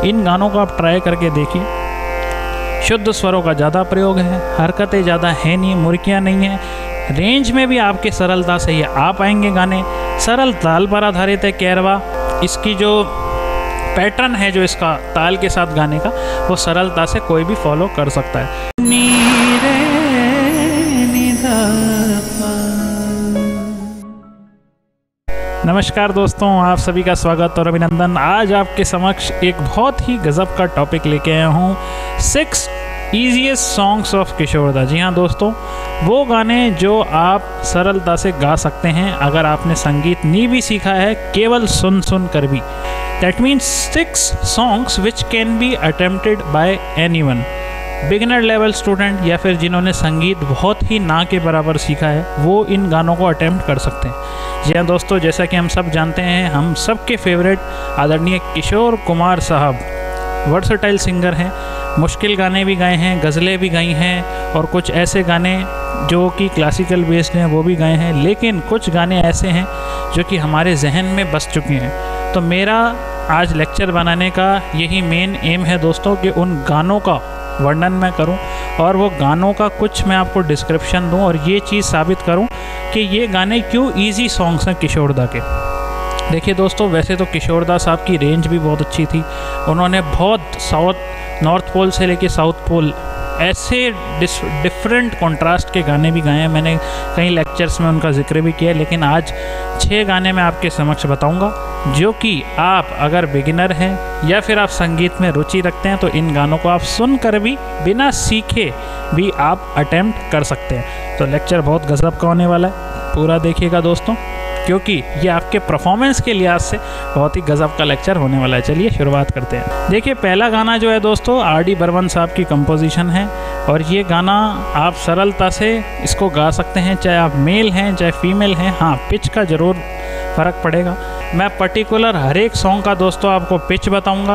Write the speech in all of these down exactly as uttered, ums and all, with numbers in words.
इन गानों को आप ट्राई करके देखिए। शुद्ध स्वरों का ज़्यादा प्रयोग है, हरकतें ज़्यादा है नहीं, मुर्कियाँ नहीं है, रेंज में भी आपके सरलता से ही आ पाएंगे गाने। सरल ताल पर आधारित है कैरवा। इसकी जो पैटर्न है जो इसका ताल के साथ गाने का, वो सरलता से कोई भी फॉलो कर सकता है। नमस्कार दोस्तों, आप सभी का स्वागत और अभिनंदन। आज आपके समक्ष एक बहुत ही गजब का टॉपिक लेके आया हूँ, six easiest songs of Kishore da. जी हाँ दोस्तों, वो गाने जो आप सरलता से गा सकते हैं अगर आपने संगीत नहीं भी सीखा है, केवल सुन सुन कर भी। That means six songs which can be attempted by anyone, beginner level student या फिर जिन्होंने संगीत बहुत ही ना के बराबर सीखा है, वो इन गानों को अटेम्प्ट कर सकते हैं। जी हाँ दोस्तों, जैसा कि हम सब जानते हैं, हम सबके फेवरेट आदरणीय किशोर कुमार साहब वर्सटाइल सिंगर हैं। मुश्किल गाने भी गाए हैं, गज़लें भी गाई हैं और कुछ ऐसे गाने जो कि क्लासिकल बेस्ड हैं वो भी गाए हैं, लेकिन कुछ गाने ऐसे हैं जो कि हमारे जहन में बस चुके हैं। तो मेरा आज लेक्चर बनाने का यही मेन एम है दोस्तों कि उन गानों का वर्णन मैं करूं और वो गानों का कुछ मैं आपको डिस्क्रिप्शन दूं और ये चीज़ साबित करूं कि ये गाने क्यों इजी सॉन्ग्स हैं किशोर दा के। देखिए दोस्तों, वैसे तो किशोर दा साहब की रेंज भी बहुत अच्छी थी। उन्होंने बहुत साउथ नॉर्थ पोल से लेके साउथ पोल ऐसे डिफरेंट कॉन्ट्रास्ट के गाने भी गाए हैं। मैंने कई लेक्चर्स में उनका जिक्र भी किया है, लेकिन आज छः गाने मैं आपके समक्ष बताऊंगा जो कि आप अगर बिगिनर हैं या फिर आप संगीत में रुचि रखते हैं तो इन गानों को आप सुनकर भी बिना सीखे भी आप अटेम्प्ट कर सकते हैं। तो लेक्चर बहुत गजब का होने वाला है, पूरा देखिएगा दोस्तों, क्योंकि ये आपके परफॉर्मेंस के लिहाज से बहुत ही गजब का लेक्चर होने वाला है। चलिए शुरुआत करते हैं। देखिए, पहला गाना जो है दोस्तों आर डी बर्मन साहब की कंपोजिशन है और ये गाना आप सरलता से इसको गा सकते हैं, चाहे आप मेल हैं चाहे फीमेल हैं। हाँ, पिच का ज़रूर फ़र्क पड़ेगा। मैं पर्टिकुलर हर एक सॉन्ग का दोस्तों आपको पिच बताऊँगा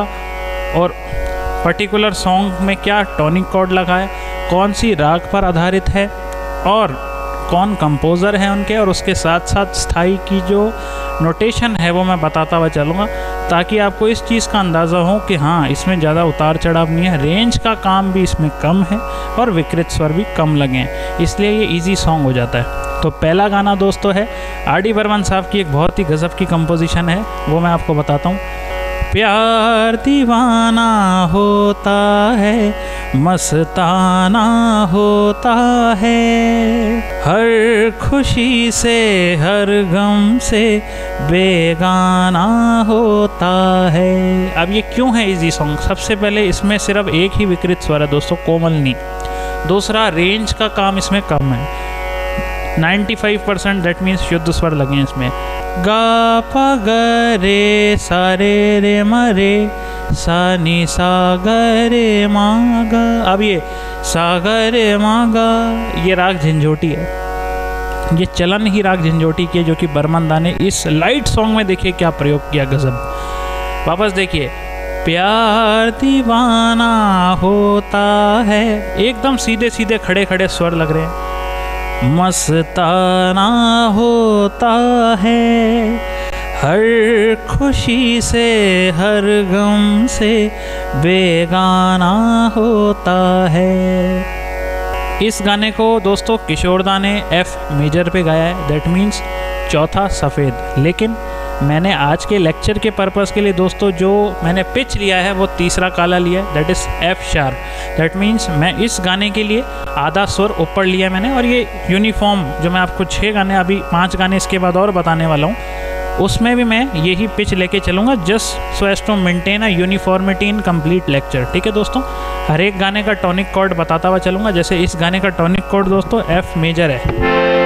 और पर्टिकुलर सॉन्ग में क्या टॉनिक कॉर्ड लगा है, कौन सी राग पर आधारित है और कौन कंपोज़र हैं उनके, और उसके साथ साथ स्थाई की जो नोटेशन है वो मैं बताता हुआ चलूँगा, ताकि आपको इस चीज़ का अंदाज़ा हो कि हाँ, इसमें ज़्यादा उतार चढ़ाव नहीं है, रेंज का काम भी इसमें कम है और विकृत स्वर भी कम लगे हैं, इसलिए ये इजी सॉन्ग हो जाता है। तो पहला गाना दोस्तों है आर डी बर्मन साहब की एक बहुत ही गज़ब की कंपोजिशन है, वो मैं आपको बताता हूँ। प्यार दीवाना होता है, मस्ताना होता है, हर खुशी से हर गम से बेगाना होता है। अब ये क्यों है इजी सॉन्ग? सबसे पहले इसमें सिर्फ एक ही विकृत स्वर है दोस्तों, कोमल नी। दूसरा, रेंज का काम इसमें कम है, पचानवे परसेंट, दैट मीन्स शुद्ध स्वर लगे हैं इसमें। गा पा ग रे सा रे रे म रे सा नी सा ग रे मा गा। अब ये सा ग रे मा गा, ये राग झंझोटी है, ये चलन ही राग झंझोटी की है, जो कि बर्मन दा ने इस लाइट सॉन्ग में देखिए क्या प्रयोग किया, गजब। वापस देखिए, प्यार दीवाना होता है, एकदम सीधे सीधे खड़े खड़े स्वर लग रहे हैं। मस्ताना होता है, हर खुशी से हर गम से बेगाना होता है। इस गाने को दोस्तों किशोर दा ने एफ मेजर पे गाया है, दैट मीन्स चौथा सफ़ेद। लेकिन मैंने आज के लेक्चर के पर्पस के लिए दोस्तों जो मैंने पिच लिया है वो तीसरा काला लिया है, that is F sharp. That means मैं इस गाने के लिए आधा सुर ऊपर लिया मैंने, और ये यूनिफॉर्म जो मैं आपको छः गाने, अभी पांच गाने इसके बाद और बताने वाला हूँ, उसमें भी मैं यही पिच लेके चलूँगा, just so as to maintain a uniformity in complete lecture. ठीक है दोस्तों, हर एक गाने का टॉनिक कॉर्ड बताता हुआ चलूँगा। जैसे इस गाने का टॉनिक कॉर्ड दोस्तों एफ मेजर है,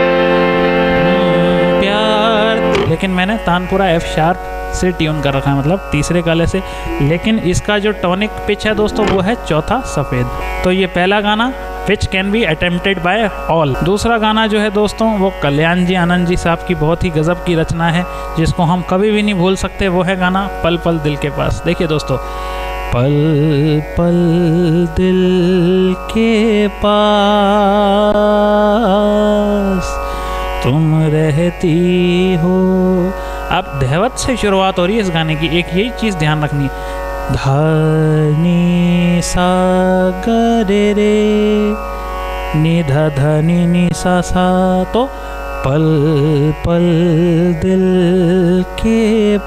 लेकिन मैंने तानपुरा एफ शार्प से ट्यून कर रखा है, मतलब तीसरे काले से। लेकिन इसका जो टॉनिक पिच है दोस्तों वो है चौथा सफ़ेद। तो ये पहला गाना which can be attempted by all. दूसरा गाना जो है दोस्तों वो कल्याण जी आनंद जी साहब की बहुत ही गजब की रचना है, जिसको हम कभी भी नहीं भूल सकते, वो है गाना पल पल दिल के पास। देखिए दोस्तों, पल पल दिल के पास तुम रहती हो। अब धैवत से शुरुआत हो रही है इस गाने की, एक यही चीज़ ध्यान रखनी है, धा नी सा ग रे रे नि धा धा नी नी सा सा। तो पल पल दिल के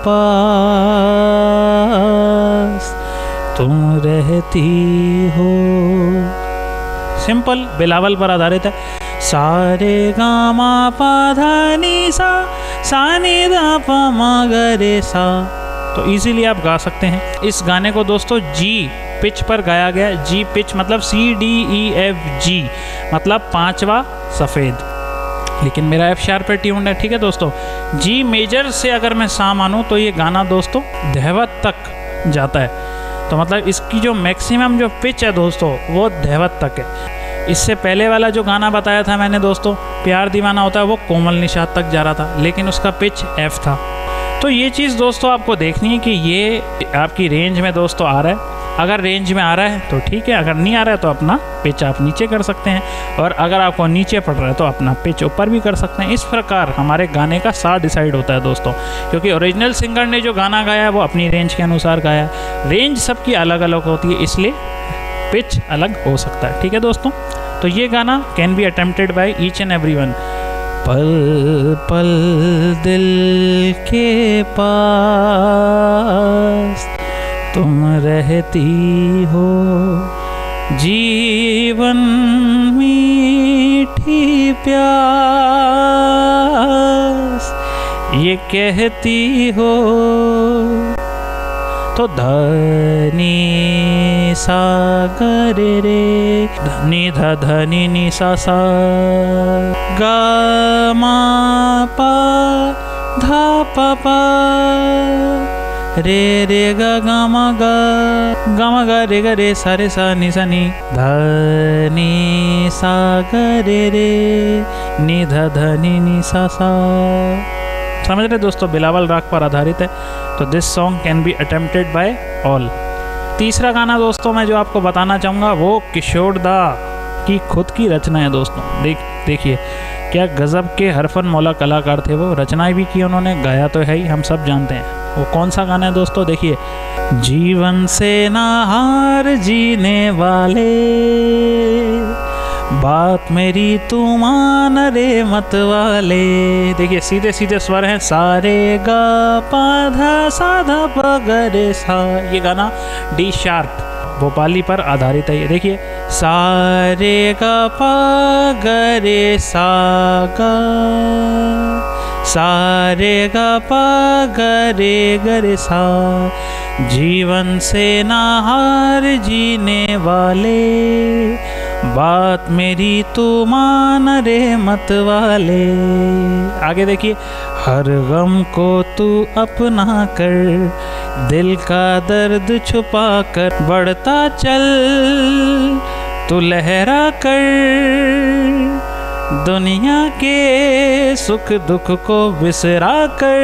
पास तुम रहती हो। सिंपल बिलावल पर आधारित है। सारे गामा पा धा नी सा सा नी धा पा मा ग रे सा। तो इजीली आप गा सकते हैं। इस गाने को दोस्तों जी पिच पर गाया गया। जी पिच मतलब C D E F G मतलब पांचवा सफ़ेद, लेकिन मेरा एफ शार्प पे ट्यून्ड है। ठीक है दोस्तों, जी मेजर से अगर मैं सा मानूँ तो ये गाना दोस्तों धैवत तक जाता है। तो मतलब इसकी जो मैक्सिमम जो पिच है दोस्तों वो धैवत तक है। इससे पहले वाला जो गाना बताया था मैंने दोस्तों, प्यार दीवाना होता है, वो कोमल निषाद तक जा रहा था, लेकिन उसका पिच एफ था। तो ये चीज़ दोस्तों आपको देखनी है कि ये आपकी रेंज में दोस्तों आ रहा है। अगर रेंज में आ रहा है तो ठीक है, अगर नहीं आ रहा है तो अपना पिच आप नीचे कर सकते हैं, और अगर आपको नीचे पड़ रहा है तो अपना पिच ऊपर भी कर सकते हैं। इस प्रकार हमारे गाने का सा डिसाइड होता है दोस्तों, क्योंकि ओरिजिनल सिंगर ने जो गाना गाया है वो अपनी रेंज के अनुसार गाया है। रेंज सबकी अलग अलग होती है, इसलिए पिच अलग हो सकता है। ठीक है दोस्तों, तो ये गाना can be attempted by each and every one. Pal Pal दिल के पास तुम रहती हो, जीवन मीठी प्यास ये कहती हो। तो धनी सा ग रे रे धनी धा धनी नी सा सा ग मा पा धा पा पा रे रे ग ग म ग ग म ग रे ग रे सा रे सा नि सा नि ध नि सा ग रे रे नि ध ध नि नि सा सा। समझ रहे दोस्तों, बिलावल राग पर आधारित है। तो this song can be attempted by all. तीसरा गाना दोस्तों मैं जो आपको बताना चाहूँगा वो किशोर दा की खुद की रचना है दोस्तों। देख देखिए क्या गज़ब के हरफन मौला कलाकार थे वो, रचनाएं भी की उन्होंने, गाया तो है ही, हम सब जानते हैं। वो कौन सा गाना है दोस्तों, देखिए। जीवन से ना हार जीने वाले, बात मेरी तू मान रे मत वाले। देखिए सीधे सीधे स्वर हैं, सारे गा पा धा सा धा प ग रे सा। ये गाना डी शार्प भोपाली पर आधारित है। ये देखिए सारे गा पा ग रे सा गा, सारे गा पा ग रे ग रे सा। जीवन से ना हार जीने वाले, बात मेरी तू मान रे मत वाले। आगे देखिए, हर गम को तू अपना कर, दिल का दर्द छुपा कर बढ़ता चल, तू लहरा कर, दुनिया के सुख दुख को बिसरा कर।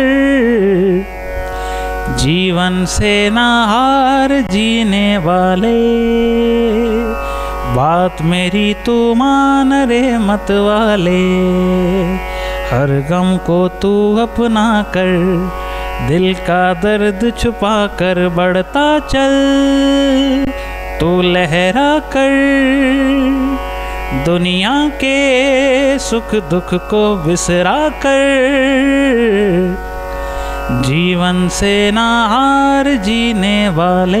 जीवन से ना हार जीने वाले, बात मेरी तू मान रे मत वाले। हर गम को तू अपना कर, दिल का दर्द छुपा कर बढ़ता चल, तू लहरा कर, दुनिया के सुख दुख को बिसरा कर। जीवन से ना हार जीने वाले,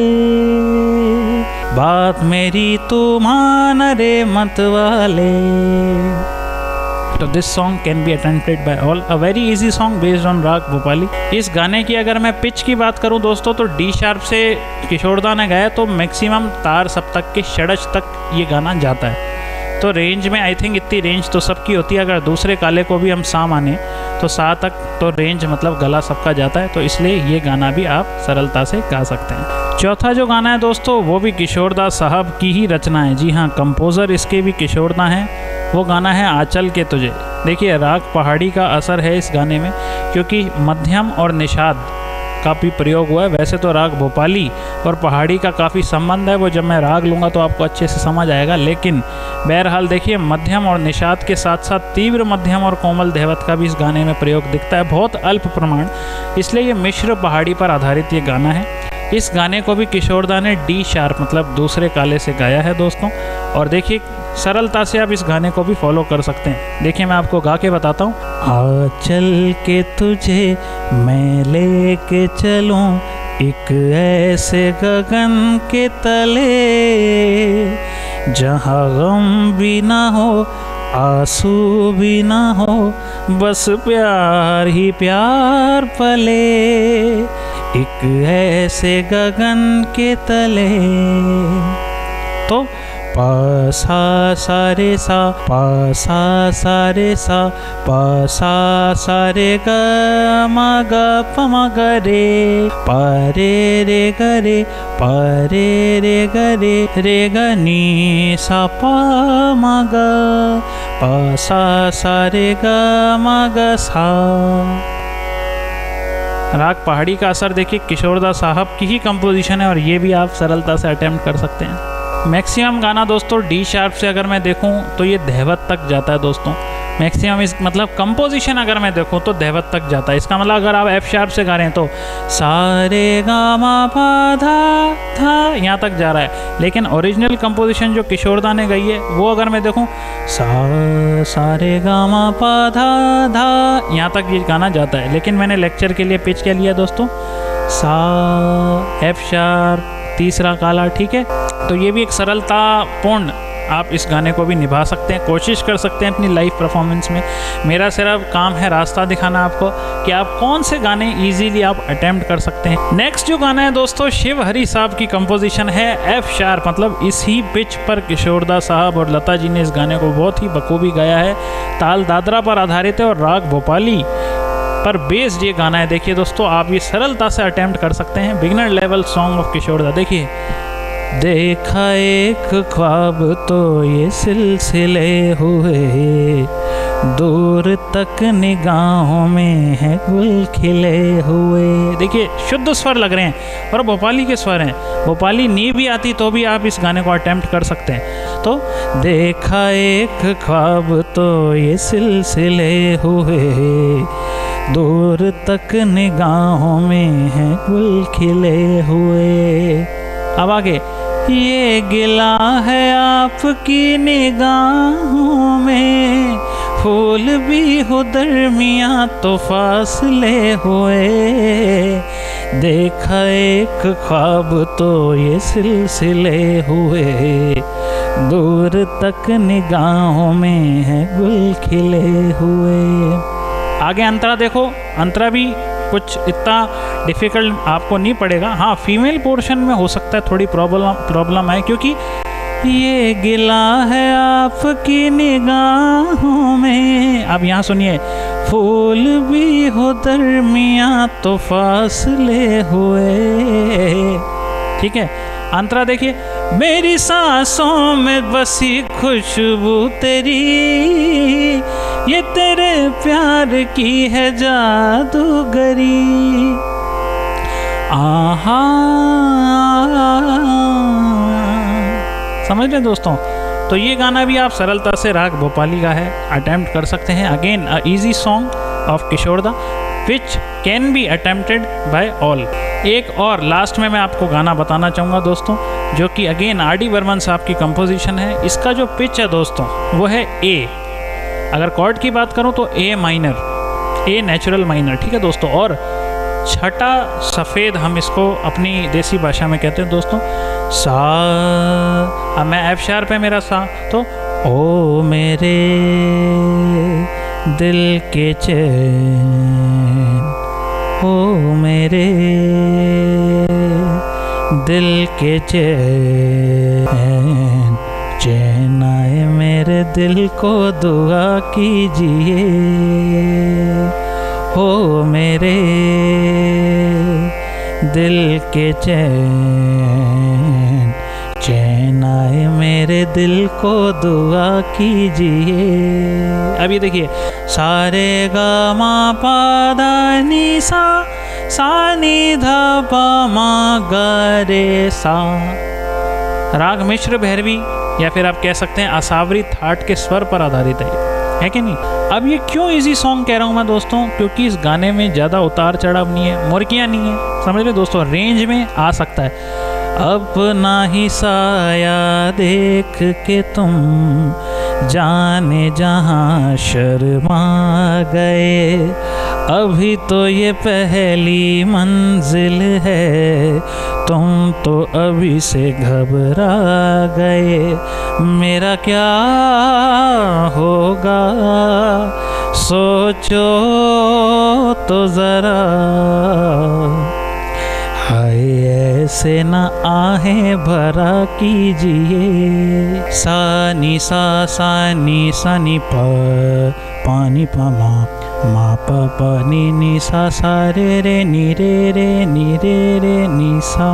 बात मेरी तू मान रे मत वाले। तो this song can be attempted by all, a very easy song based on raag Bhopali. इस गाने की अगर मैं पिच की बात करूं दोस्तों तो डी शार्प से किशोरदा ने गाया, तो मैक्सिमम तार सप्तक के षडज तक ये गाना जाता है। तो रेंज में आई थिंक इतनी रेंज तो सबकी होती है। अगर दूसरे काले को भी हम सा माने तो सा तक तो रेंज मतलब गला सबका जाता है, तो इसलिए ये गाना भी आप सरलता से गा सकते हैं। चौथा जो गाना है दोस्तों वो भी किशोरदा साहब की ही रचना है। जी हाँ, कंपोज़र इसके भी किशोरदा हैं। वो गाना है आंचल के तुझे। देखिए राग पहाड़ी का असर है इस गाने में, क्योंकि मध्यम और निषाद का भी प्रयोग हुआ है। वैसे तो राग भोपाली और पहाड़ी का काफ़ी संबंध है, वो जब मैं राग लूँगा तो आपको अच्छे से समझ आएगा। लेकिन बहरहाल देखिए मध्यम और निषाद के साथ साथ तीव्र मध्यम और कोमल धैवत का भी इस गाने में प्रयोग दिखता है, बहुत अल्प प्रमाण, इसलिए ये मिश्र पहाड़ी पर आधारित ये गाना है। इस गाने को भी किशोरदा ने डी शार्प मतलब दूसरे काले से गाया है दोस्तों। और देखिए सरलता से आप इस गाने को भी फॉलो कर सकते हैं। देखिए मैं आपको गा के बताता हूँ। आ चल के तुझे मैं लेके चलूं एक ऐसे गगन के तले, जहाँ गम भी ना हो आंसू भी ना हो, बस प्यार ही प्यार पले, एक ऐसे गगन के तले। तो पा सा सा रे सा, पा सा सा रे सा, पा सा सा रे ग म ग प म ग रे, पा रे रे ग रे, पा रे रे ग रे, रे ग नी सा पा म ग, पा सा सा रे ग म ग सा। राग पहाड़ी का असर देखिए किशोरदा साहब की ही कंपोजिशन है और ये भी आप सरलता से अटेम्प्ट कर सकते हैं। मैक्सिमम गाना दोस्तों डी शार्प से अगर मैं देखूं तो ये धैवत तक जाता है दोस्तों। मैक्सिमम इस मतलब कंपोजिशन अगर मैं देखूं तो धैवत तक जाता है। इसका मतलब अगर आप एफ शार्प से गा रहे हैं तो सारे गा मा पा धा धा यहाँ तक जा रहा है, लेकिन ओरिजिनल कंपोजिशन जो किशोरदा ने गाई है वो अगर मैं देखूं सा सारे गा मा पा धा धा यहाँ तक ये गाना जाता है। लेकिन मैंने लेक्चर के लिए पिच क्या लिया दोस्तों, सा एफ शार्प तीसरा काला, ठीक है। तो ये भी एक सरलता पूर्ण आप इस गाने को भी निभा सकते हैं, कोशिश कर सकते हैं अपनी लाइव परफॉर्मेंस में। मेरा सिर्फ काम है रास्ता दिखाना आपको कि आप कौन से गाने इजीली आप अटेम्प्ट कर सकते हैं। नेक्स्ट जो गाना है दोस्तों शिव हरी साहब की कंपोजिशन है एफ शार्प, मतलब इसी पिच पर किशोरदा साहब और लता जी ने इस गाने को बहुत ही बखूबी गाया है। ताल दादरा पर आधारित है और राग भोपाली पर बेस्ड ये गाना है। देखिए दोस्तों आप ये सरलता से अटेम्प्ट कर सकते हैं। Beginner level song of Kishoreda. देखिए देखा एक ख्वाब तो ये सिलसिले हुए, दूर तक निगाहों में है गुल खिले हुए। देखिए शुद्ध स्वर लग रहे हैं और भोपाली के स्वर हैं। भोपाली नी भी आती तो भी आप इस गाने को अटेम्प्ट कर सकते हैं। तो देखा एक ख्वाब तो ये सिलसिले हुए, दूर तक निगाहों में है गुल खिले हुए। अब आगे ये गिला है आपकी निगाहों में, फूल भी हो दरमियाँ तो फासले हुए। देखा एक ख्वाब तो ये सिलसिले हुए, दूर तक निगाहों में है गुल खिले हुए। आगे अंतरा देखो, अंतरा भी कुछ इतना डिफ़िकल्ट आपको नहीं पड़ेगा। हाँ फीमेल पोर्शन में हो सकता है थोड़ी प्रॉब्लम प्रॉब्लम है, क्योंकि ये गिला है आपकी निगाहों में। अब यहाँ सुनिए, फूल भी हो दरमियाँ तो फासले हुए। ठीक है, अंतरा देखिए, मेरी सांसों में बसी खुशबू तेरी, ये तेरे प्यार की है जादूगरी। आहा, समझ रहे दोस्तों। तो ये गाना भी आप सरलता से राग भोपाली का है, अटेम्प्ट कर सकते हैं। Again a easy song of Kishoreda which can be attempted by all. एक और लास्ट में मैं आपको गाना बताना चाहूँगा दोस्तों, जो कि अगेन आर डी बर्मन साहब की कंपोजिशन है। इसका जो पिच है दोस्तों वो है ए। अगर कॉर्ड की बात करूँ तो A minor, A natural minor, ठीक है दोस्तों। और छठा सफ़ेद हम इसको अपनी देसी भाषा में कहते हैं दोस्तों, सा। अब मैं एफ शार्प है मेरा सा, तो ओ मेरे दिल के चैन, ओ मेरे दिल के चैन, चैन आए मेरे दिल को दुआ कीजिए, हो मेरे दिल के चैन, चैन आए मेरे दिल को दुआ कीजिए। अब ये देखिए, सारे गा मा पा धा नी सा, सा नी धा पा मा गा रे सा। राग मिश्र भैरवी या फिर आप कह सकते हैं असावरी थाट के स्वर पर आधारित है, है कि नहीं। अब ये क्यों इजी सॉन्ग कह रहा हूँ मैं दोस्तों, क्योंकि इस गाने में ज़्यादा उतार चढ़ाव नहीं है, मुर्कियाँ नहीं है, समझ रहे दोस्तों, रेंज में आ सकता है। अपना ही साया देख के तुम जाने जहाँ शर्मा गए, अभी तो ये पहली मंजिल है, तुम तो अभी से घबरा गए, मेरा क्या होगा सोचो तो ज़रा, हाय ऐसे न आहें भरा कीजिए, सा नी सा सा नी सा नी प पानी प मा मा प प नी नी सा सा रे रे नी रे रे नी रे रे नी सा,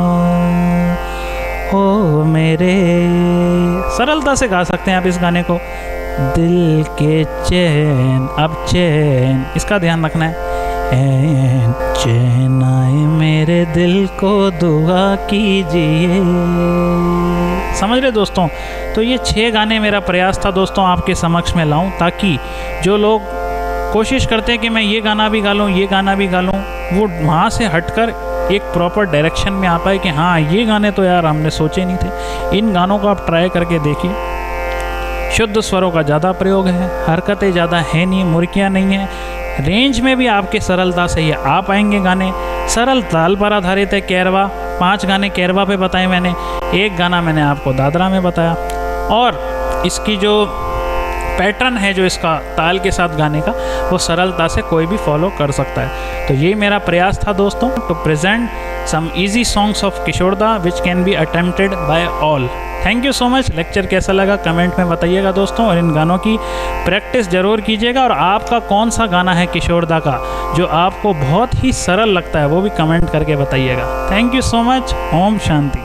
ओ मेरे। सरलता से गा सकते हैं आप इस गाने को। दिल के चैन, अब चैन इसका ध्यान रखना है, ऐन चैन आए मेरे दिल को दुआ कीजिए। समझ रहे दोस्तों, तो ये छह गाने मेरा प्रयास था दोस्तों आपके समक्ष में लाऊं, ताकि जो लोग कोशिश करते हैं कि मैं ये गाना भी गा लूँ ये गाना भी गा लूँ, वो वहाँ से हटकर एक प्रॉपर डायरेक्शन में आ पाए कि हाँ ये गाने तो यार हमने सोचे नहीं थे। इन गानों को आप ट्राई करके देखिए, शुद्ध स्वरों का ज़्यादा प्रयोग है, हरकतें ज़्यादा है नहीं, मुर्कियाँ नहीं है, रेंज में भी आपके सरलता से ये आ पाएंगे गाने। सरल ताल पर आधारित है कैरवा, पांच गाने कैरवा पे बताए मैंने, एक गाना मैंने आपको दादरा में बताया, और इसकी जो पैटर्न है जो इसका ताल के साथ गाने का, वो सरलता से कोई भी फॉलो कर सकता है। तो यही मेरा प्रयास था दोस्तों, to present some easy songs of Kishore da which can be attempted by all. Thank you so much. Lecture कैसा लगा कमेंट में बताइएगा दोस्तों, और इन गानों की प्रैक्टिस ज़रूर कीजिएगा, और आपका कौन सा गाना है किशोर दा का जो आपको बहुत ही सरल लगता है वो भी कमेंट करके बताइएगा। Thank you so much. ओम शांति।